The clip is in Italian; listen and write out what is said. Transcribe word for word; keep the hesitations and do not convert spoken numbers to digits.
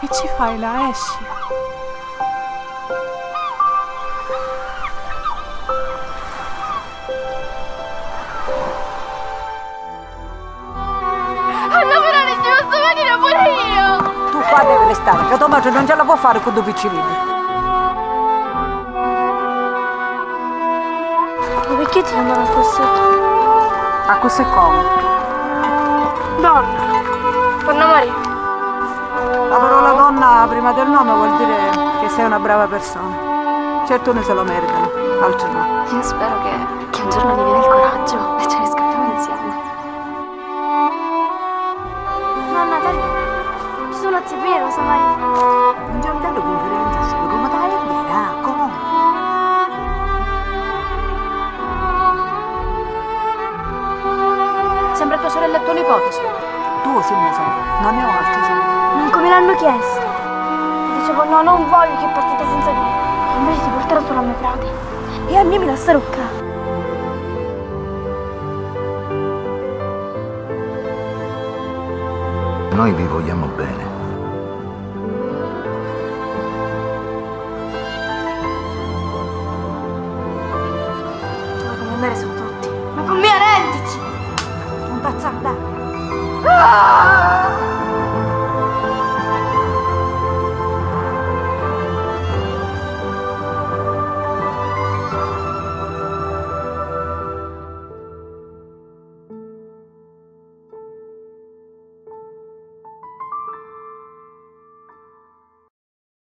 Che ci fai là? Esci. Anna, però non ci posso venire pure io! Tu qua devi restare, che tua madre non ce la può fare con due piccini. Ma perché ti chiamano così? A così come? Donna. Donna Maria. La parola donna prima del nome vuol dire che sei una brava persona. Certo ne se lo meritano, altri no. Io spero che, che un giorno mi viene il coraggio e ce ne scappiamo insieme. Nonna, dai, ci sono a Zepiro, Rosa Maria. Non c'è un bello conferenza, se come dai a dire, come? Sembra tua sorella e tuo nipote, Tu sì, ne so, non ne ho altri sì. Non come l'hanno chiesto. E dicevo no, non voglio che partite senza di me. Invece ti porterò solo a mio frate. E a me mi lascerò qua. Noi vi vogliamo bene.